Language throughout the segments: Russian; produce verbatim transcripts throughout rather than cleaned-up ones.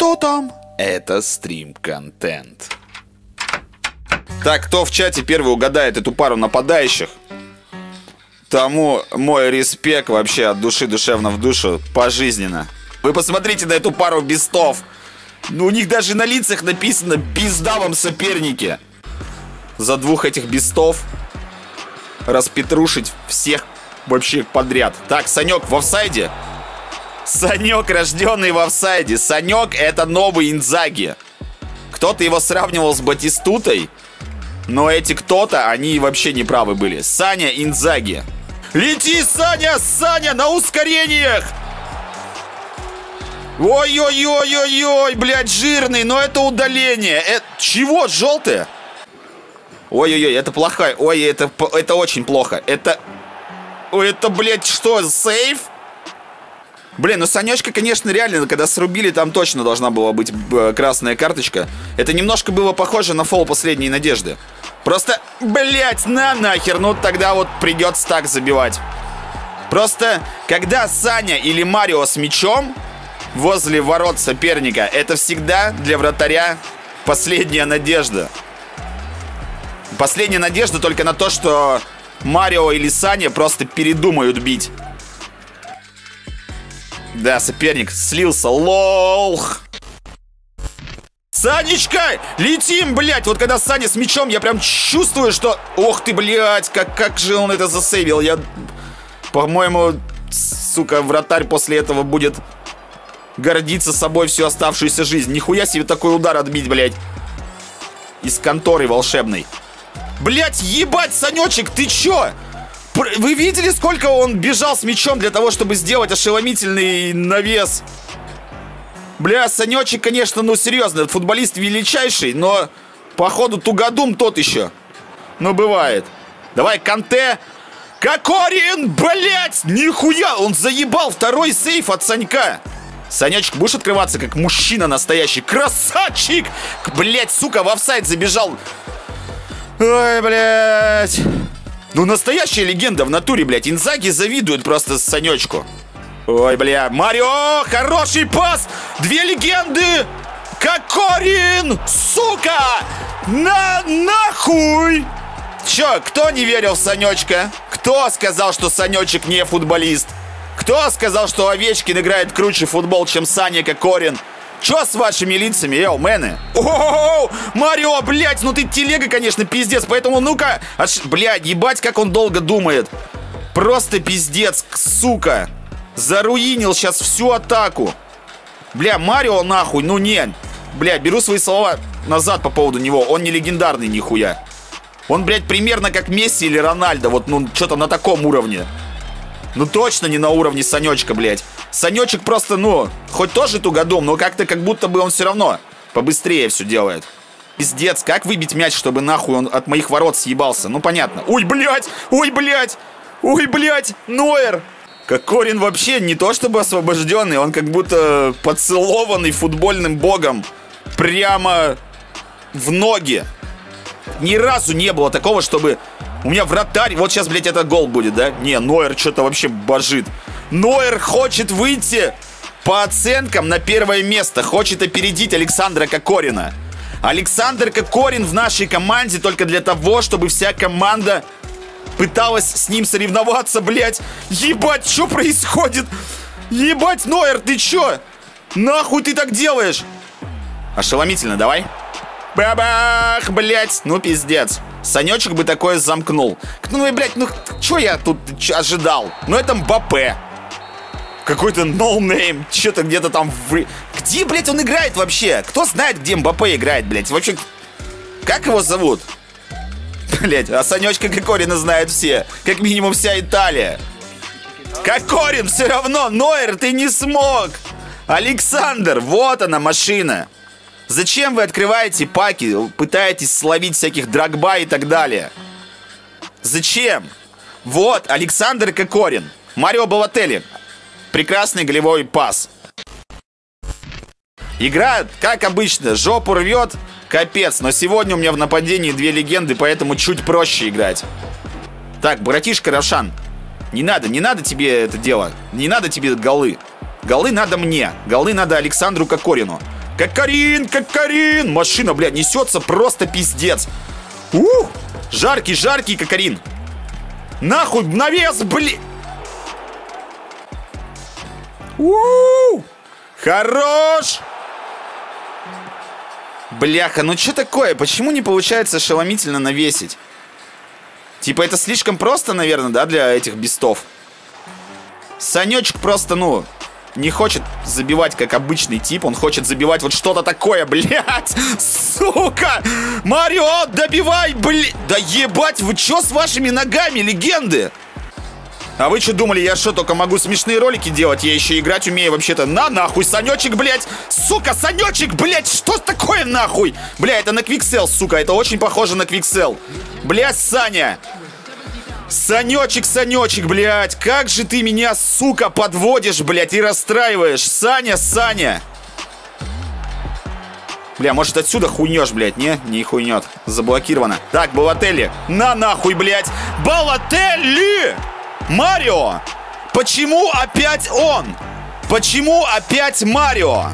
Что там? Это стрим-контент. Так, кто в чате первый угадает эту пару нападающих, тому мой респект вообще от души душевно в душу, пожизненно. Вы посмотрите на эту пару бестов. Ну, у них даже на лицах написано «Пизда вам, соперники». За двух этих бестов распетрушить всех вообще подряд. Так, Санек в офсайде. Санек, рожденный в офсайде. Санек — это новый Инзаги. Кто-то его сравнивал с Батистутой, но эти кто-то, они вообще не правы были. Саня Инзаги. Лети, Саня, Саня, на ускорениях! Ой-ой-ой-ой-ой, блядь, жирный, но это удаление. Это... Чего, желтое? Ой-ой-ой, это плохая. Ой, это, это очень плохо. Это... Ой, это, блядь, что, сейф? Блин, ну Санечка, конечно, реально, когда срубили, там точно должна была быть красная карточка. Это немножко было похоже на фол последней надежды. Просто, блядь, на нахер, ну тогда вот придется так забивать. Просто, когда Саня или Марио с мячом возле ворот соперника, это всегда для вратаря последняя надежда. Последняя надежда только на то, что Марио или Саня просто передумают бить. Да, соперник слился. Лол. Санечка, летим, блядь. Вот когда Саня с мячом, я прям чувствую, что... Ох ты, блядь, как, как же он это засейвил. Я, по-моему, сука, вратарь после этого будет гордиться собой всю оставшуюся жизнь. Нихуя себе такой удар отбить, блядь. Из конторы волшебной. Блядь, ебать, Санечек, ты чё? Вы видели, сколько он бежал с мячом для того, чтобы сделать ошеломительный навес? Бля, Санечек, конечно, ну серьезно, футболист величайший, но походу тугодум тот еще. Ну, бывает. Давай, Канте. Кокорин, блядь, нихуя, он заебал второй сейф от Санька. Санечек, будешь открываться как мужчина настоящий? Красавчик! Блядь, сука, в офсайд забежал. Ой, блядь. Ну, настоящая легенда в натуре, блядь. Инзаги завидует просто Санечку. Ой, бля. Марио, хороший пас. Две легенды. Кокорин, сука. На нахуй. Чё, кто не верил в Санечка? Кто сказал, что Санечек не футболист? Кто сказал, что Овечкин играет круче в футбол, чем Саня Кокорин? Чё с вашими лицами, эй, мэны? О-о-о! Марио, блядь, ну ты телега, конечно, пиздец. Поэтому, ну-ка, аж, блядь, ебать, как он долго думает. Просто пиздец, сука. Заруинил сейчас всю атаку. Бля, Марио нахуй, ну не. Бля, беру свои слова назад по поводу него. Он не легендарный нихуя. Он, блядь, примерно как Месси или Рональдо. Вот, ну, что-то на таком уровне. Ну точно не на уровне Санечка, блядь. Санечек просто, ну, хоть тоже тугодум, но как-то как будто бы он все равно побыстрее все делает. Пиздец, как выбить мяч, чтобы нахуй он от моих ворот съебался? Ну понятно. Ой, блядь, ой, блядь, ой, блядь, Нойер. Кокорин вообще не то чтобы освобожденный, он как будто поцелованный футбольным богом прямо в ноги. Ни разу не было такого, чтобы... У меня вратарь... Вот сейчас, блядь, это гол будет, да? Не, Нойер что-то вообще божит. Нойер хочет выйти по оценкам на первое место. Хочет опередить Александра Кокорина. Александр Кокорин в нашей команде только для того, чтобы вся команда пыталась с ним соревноваться, блядь. Ебать, что происходит? Ебать, Нойер, ты чё? Нахуй ты так делаешь? Ошеломительно, давай. Бабах, блядь, ну пиздец. Санечек бы такое замкнул. Ну и, блядь, ну чё я тут ожидал? Ну это Мбаппе. Какой-то ноунейм. Чё-то где-то там в... Где, блядь, он играет вообще? Кто знает, где Мбаппе играет, блядь? Вообще, как его зовут? Блядь, а Санечка Кокорина знают все. Как минимум вся Италия. Кокорин все равно. Нойер, ты не смог. Александр, вот она машина. Зачем вы открываете паки, пытаетесь словить всяких Дрогба и так далее? Зачем? Вот, Александр Кокорин. Марио Балотелли. Прекрасный голевой пас. Игра, как обычно, жопу рвет, капец. Но сегодня у меня в нападении две легенды, поэтому чуть проще играть. Так, братишка Равшан, не надо, не надо тебе это дело. Не надо тебе голы. Голы надо мне. Голы надо Александру Кокорину. Кокорин, Кокорин. Машина, блядь, несется просто пиздец. Ух, жаркий, жаркий Кокорин. Нахуй, навес, блин. Ууу, хорош. Бляха, ну что такое? Почему не получается ошеломительно навесить? Типа это слишком просто, наверное, да, для этих бестов. Санечек просто, ну, не хочет забивать как обычный тип. Он хочет забивать вот что-то такое, блядь. Сука! Марио, добивай, блядь. Да ебать, вы чё с вашими ногами, легенды? А вы что думали, я что, только могу смешные ролики делать? Я еще играть умею вообще-то. На нахуй, Санечек, блядь. Сука, Санечек, блядь, что такое нахуй? Бля, это на Квиксел, сука, это очень похоже на Квиксел. Блядь, Саня. Санечек, Санечек, блядь, как же ты меня, сука, подводишь, блядь, и расстраиваешь. Саня, Саня. Бля, может отсюда хуйнешь, блядь, не? Не хуйнет, заблокировано. Так, Балотелли, на нахуй, блядь. Балотелли! Марио! Почему опять он? Почему опять Марио?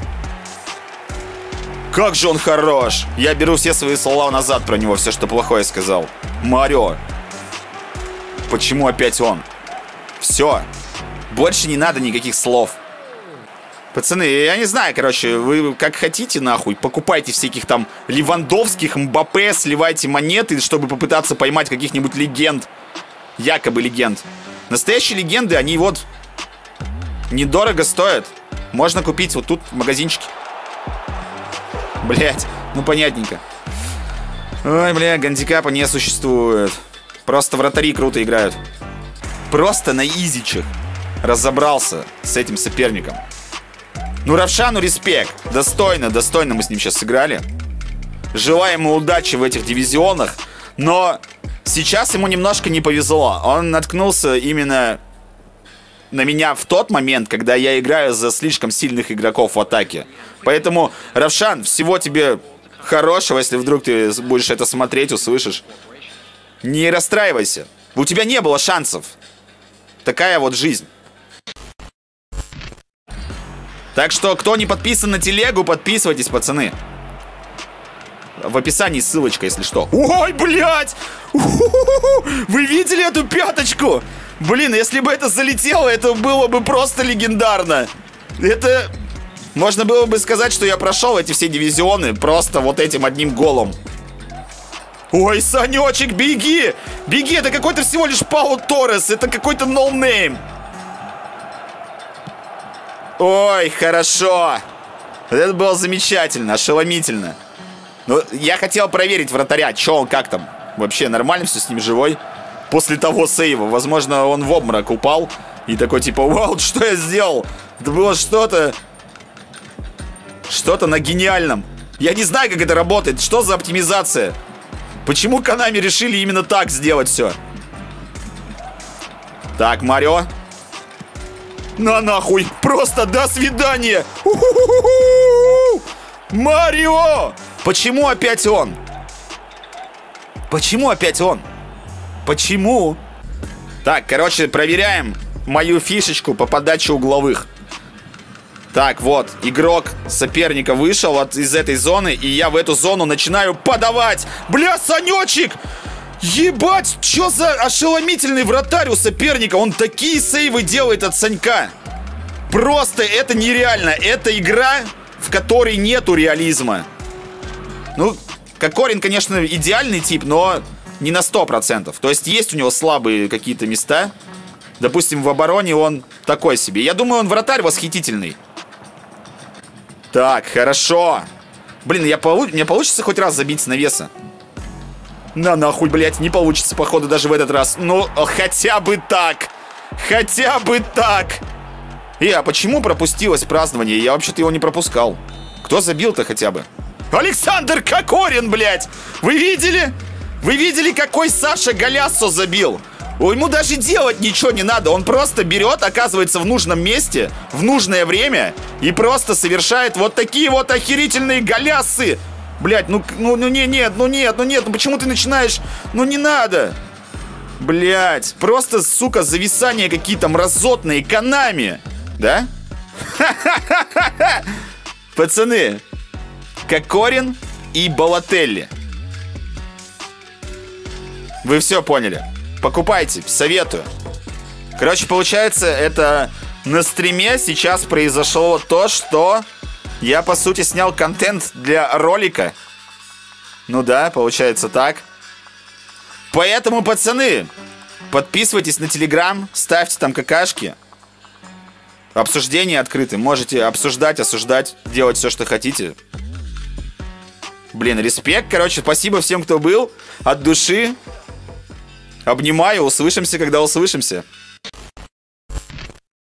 Как же он хорош. Я беру все свои слова назад про него, все, что плохое сказал. Марио. Почему опять он? Все. Больше не надо никаких слов. Пацаны, я не знаю, короче, вы как хотите, нахуй. Покупайте всяких там Левандовских, Мбаппе, сливайте монеты, чтобы попытаться поймать каких-нибудь легенд. Якобы легенд. Настоящие легенды, они вот недорого стоят. Можно купить вот тут в магазинчике. Блять, ну понятненько. Ой, бля, гандикапа не существует. Просто вратари круто играют. Просто на изичах разобрался с этим соперником. Ну, Равшану респект. Достойно, достойно мы с ним сейчас сыграли. Желаем ему удачи в этих дивизионах. Но сейчас ему немножко не повезло. Он наткнулся именно на меня в тот момент, когда я играю за слишком сильных игроков в атаке. Поэтому, Равшан, всего тебе хорошего, если вдруг ты будешь это смотреть, услышишь. Не расстраивайся. У тебя не было шансов. Такая вот жизнь. Так что, кто не подписан на телегу, подписывайтесь, пацаны. В описании ссылочка, если что. Ой, блядь! Вы видели эту пяточку? Блин, если бы это залетело, это было бы просто легендарно. Это... Можно было бы сказать, что я прошел эти все дивизионы просто вот этим одним голом. Ой, Санечек, беги! Беги, это какой-то всего лишь Пауло Торрес. Это какой-то ноунейм. Ой, хорошо. Это было замечательно, ошеломительно. Но я хотел проверить вратаря, что он, как там. Вообще нормально все с ним, живой? После того сейва, возможно, он в обморок упал. И такой типа, вау, что я сделал? Это было что-то... Что-то на гениальном. Я не знаю, как это работает. Что за оптимизация? Почему Konami решили именно так сделать все? Так, Марио. На нахуй. Просто до свидания. У-ху-ху-ху-ху! Марио! Почему опять он? Почему опять он? Почему? Так, короче, проверяем мою фишечку по подаче угловых. Так, вот, игрок соперника вышел от, из этой зоны, и я в эту зону начинаю подавать. Бля, Санечек! Ебать, что за ошеломительный вратарь у соперника. Он такие сейвы делает от Санька. Просто это нереально. Это игра, в которой нету реализма. Ну, Кокорин, конечно, идеальный тип, но не на сто процентов. То есть есть у него слабые какие-то места. Допустим, в обороне он такой себе. Я думаю, он вратарь восхитительный. Так, хорошо. Блин, я полу... мне получится хоть раз забить с навеса? На нахуй, блядь, не получится, походу, даже в этот раз. Ну, хотя бы так. Хотя бы так. И, а почему пропустилось празднование? Я вообще-то его не пропускал. Кто забил-то хотя бы? Александр Кокорин, блядь! Вы видели? Вы видели, какой Саша Голяссо забил? Ему даже делать ничего не надо. Он просто берет, оказывается в нужном месте, в нужное время и просто совершает вот такие вот охерительные голясы. Блядь, ну, ну, ну не, нет, ну нет, ну нет, ну почему ты начинаешь? Ну не надо. Блядь, просто, сука, зависания какие-то мразотные, Konami. Да? Пацаны, Кокорин и Балотелли. Вы все поняли. Покупайте, советую. Короче, получается, это на стриме сейчас произошло то, что я, по сути, снял контент для ролика. Ну да, получается так. Поэтому, пацаны, подписывайтесь на Телеграм, ставьте там какашки. Обсуждения открыты. Можете обсуждать, осуждать, делать все, что хотите. Блин, респект, короче, спасибо всем, кто был. От души. Обнимаю, услышимся, когда услышимся.